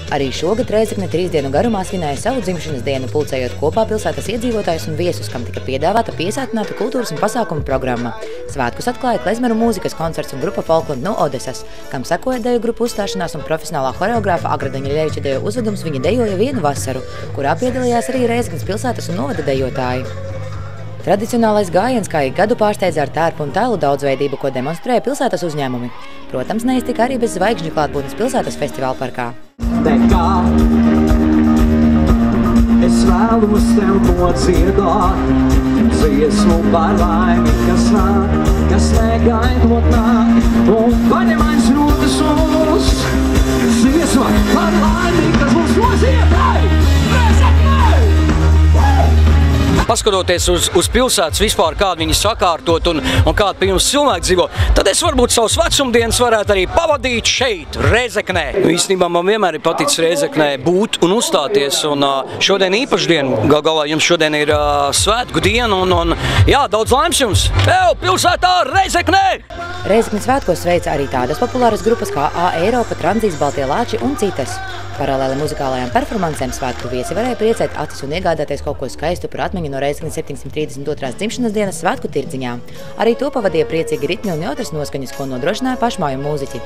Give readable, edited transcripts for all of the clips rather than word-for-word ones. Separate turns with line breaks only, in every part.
Arī šogad Rēzekne 3 dienu garumā svinēja savu dzimšanas dienu, pulcējot kopā pilsētas iedzīvotājus un viesus, kam tika piedāvāta piesātināta kultūras un pasākumu programma. Svētkus atklāja klezmeru mūzikas koncerts un grupa Folklund no Odesas, kam sekoja deju grupu uzstāšanās un profesionālā horeogrāfa Agradaņa Ļeviča deju uzvedums Viņa dejoja vienu vasaru, kurā piedalījās arī Rēzeknes pilsētas un novada dejotāji. Tradicionālais gājiens kā ik gadu pārsteidza ar tērpu un tēlu daudzveidību, ko demonstrēja pilsētas uzņēmumi. Protams, neiztika arī bez zvaigžņu klātbūtnes pilsētas festivāla parkā.
Nekā, es vēlos tev nodziedāt dziesmu par laimi, kas nāk, kas negaidot nāk, un paņemains rokas uz dziesmu par laimi, kas mums noziedāja!
Paskatoties uz pilsētas vispār, kādu viņi sakārtot un kādu pie jums cilvēki dzīvo, tad es varbūt savus vecumdienas varētu arī pavadīt šeit, Rēzeknē. Īstenībā man vienmēr ir paticis Rēzeknē būt un uzstāties, un šodien īpaša diena. Gal galā jums šodien ir svētku diena, un jā, daudz laimes jums! Tev, pilsētā Rēzeknē!
Rēzeknes svētkos sveica arī tādas populāras grupas kā A Eiropa, Tranzīs, Baltie Lāči un citas. Paralēli muzikālajām performancēm svētku viesi varēja priecēt acis un iegādāties kaut ko skaistu par atmiņu no Rēzeknes 732. dzimšanas dienas svētku tirdziņā. Arī to pavadīja priecīgi ritmi un jautras noskaņas, ko nodrošināja pašmāju mūziķi.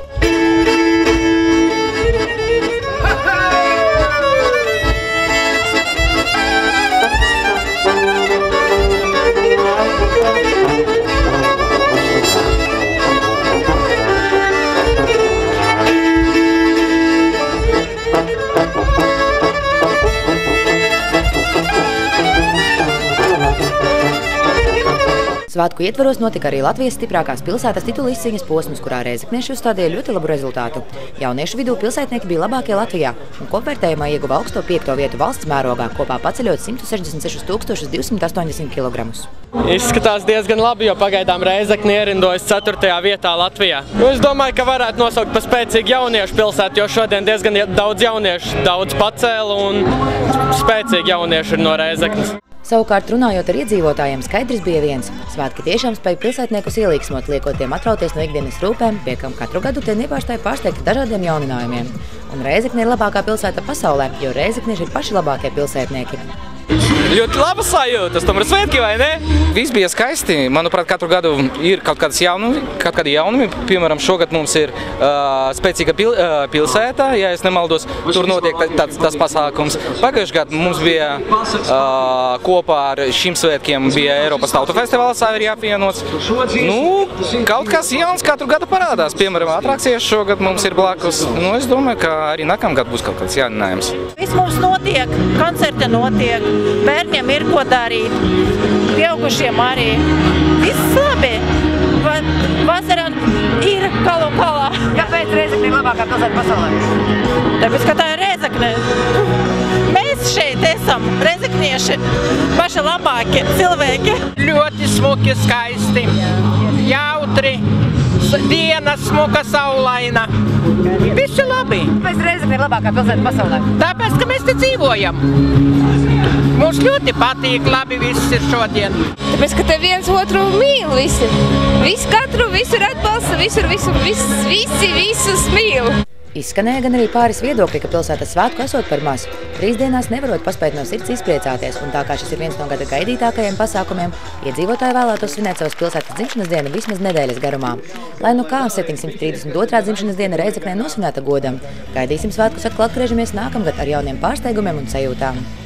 Svētku ietvaros notika arī Latvijas stiprākās pilsētas titula izcīņas posms, kurā rēzeknieši uzstādīja ļoti labu rezultātu. Jauniešu vidū pilsētnieki bija labākie Latvijā un kopvērtējumā ieguva augsto 5. vietu valsts mērogā, kopā paceļot 166 280 kg.
Izskatās diezgan labi, jo pagaidām Rēzekne ierindojas 4. vietā Latvijā. Es domāju, ka varētu nosaukt par spēcīgu jauniešu pilsētu, jo šodien diezgan daudz jauniešu, daudz pacēla un spēcīgi jaunieši ir no Rēzeknes.
Savukārt, runājot ar iedzīvotājiem, skaidrs bija viens. Svētki tiešām spēja pilsētniekus ielīgsmot, liekot tiem atrauties no ikdienas rūpēm, pie kam katru gadu tie nepārstāja pārsteigti dažādiem jauninājumiem. Un Rēzekne ir labākā pilsēta pasaulē, jo rēzeknieši ir paši labākie pilsētnieki.
Ļoti laba sajūta, tomēr svētki, vai ne? Viss bija skaisti. Manuprāt, katru gadu ir kaut kādi jaunumi. Piemēram, šogad mums ir spēcīga pilsēta, ja es nemaldos, tur notiek tas pasākums. Pagājušajā gadā mums bija kopā ar šiem svētkiem bija Eiropas tautu festivāls arī apvienots. Nu, kaut kas jauns katru gadu parādās. Piemēram, atrakcijas šogad mums ir blakus. Nu, es domāju, ka arī nākamgad būs kaut kāds jauninājums.
Viss mums notiek, koncerti notiek. Bērniem ir ko darīt, pieaugušiem arī. Viss labi. Vasarā ir galu galā.
Kāpēc Rēzekne ir labākā pilsēta pasaulē?
Tāpēc, ka tā ir Rēzekne. Mēs šeit esam rēzeknieši, paši labākie cilvēki.
Ļoti smuki, skaisti, jautri, diena smuka, saulaina. Viss ir labi.
Kāpēc Rēzekne ir labākā pilsēta pasaulē?
Tāpēc, ka mēs te dzīvojam. Mums ļoti patīk, labi viss ir šodien.
Tāpēc, ka te viens otru mīl visi. Visi katru, visur atbalsta, visi visus mīl.
Izskanēja gan arī pāris viedokļi, ka pilsētas svētku esot par maz. 3 dienās nevarot paspēt no sirds izpriecāties, un tā kā šis ir viens no gada gaidītākajiem pasākumiem, iedzīvotāji vēlētos svinēt savas pilsētas dzimšanas dienu vismaz nedēļas garumā. Lai nu kā 732. dzimšanas diena Rēzeknē nosvinēta godam, gaidīsim svētkus atkal atgriežamies nākamgad ar jauniem pārsteigumiem un sajūtām.